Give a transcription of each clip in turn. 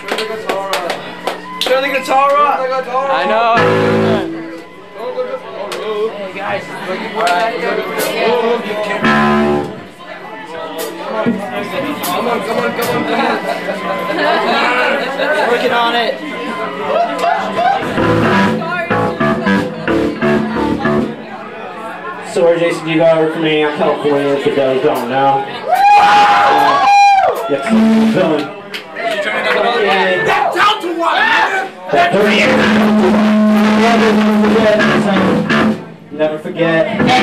Turn the guitar up! I know. Hey guys, come on. Working on it. So where Jason, you got over from me? I'm California, for those who don't know. Yes, villain. down to one! Never forget.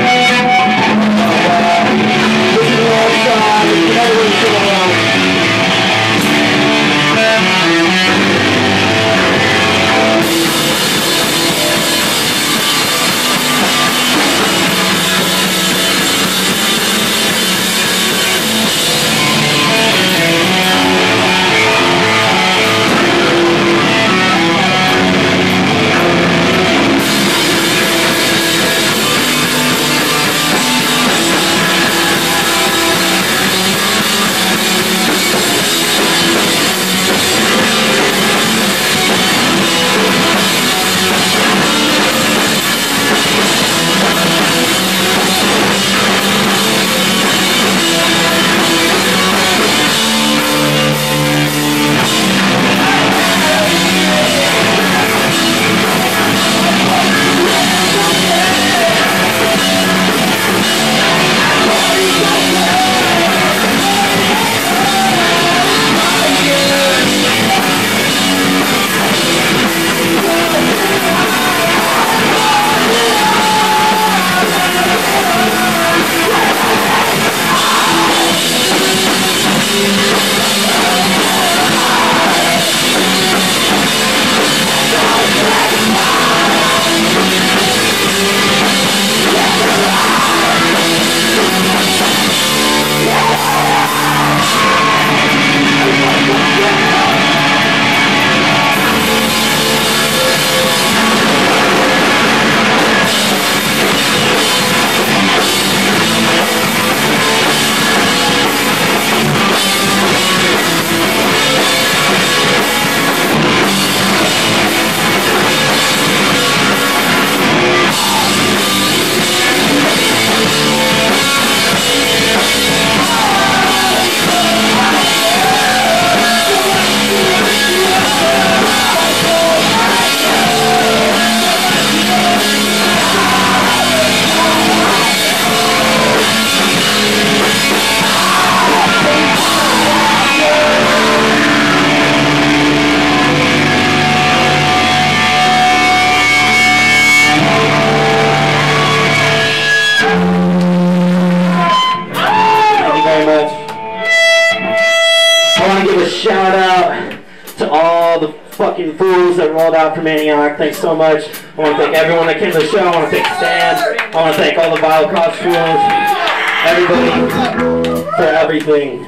Shout out to all the fucking fools that rolled out for Maniac. Thanks so much. I want to thank everyone that came to the show. I want to thank Stan. I want to thank all the Vile Cops fools. Everybody for everything.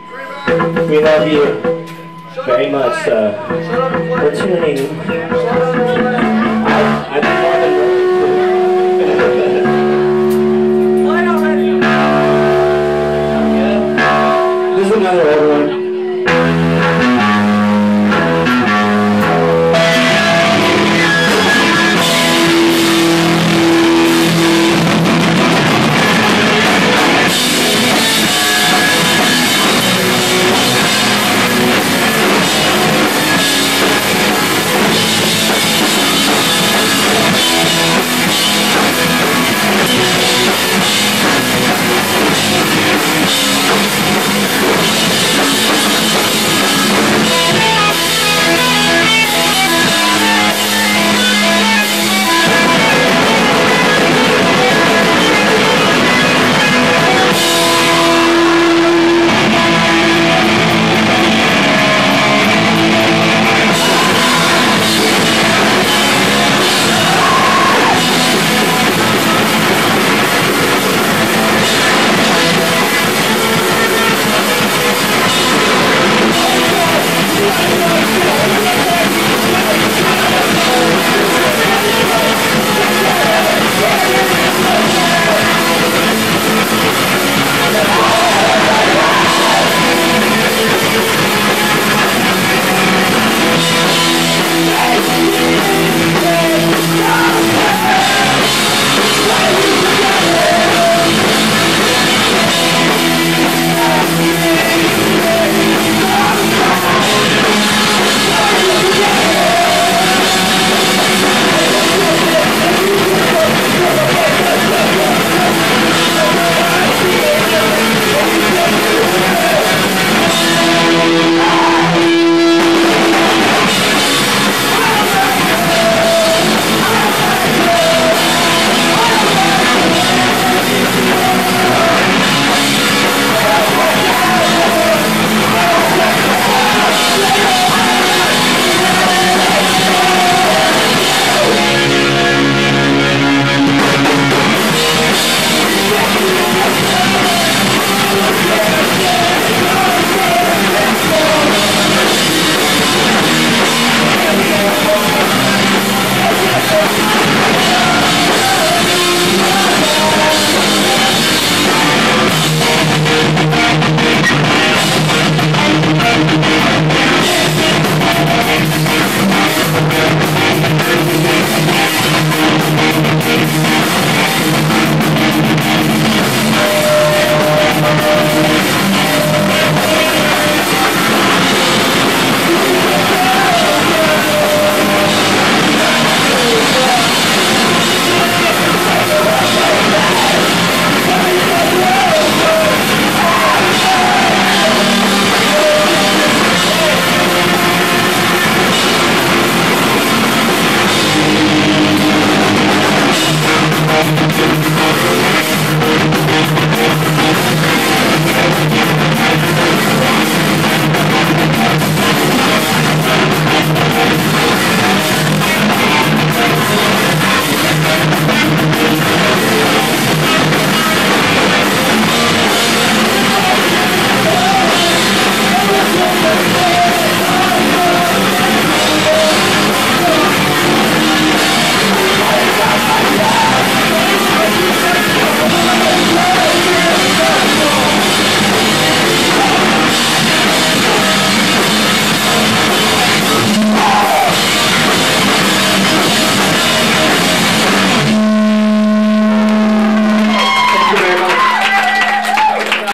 We love you very much. For tuning. I think more than this is another old one.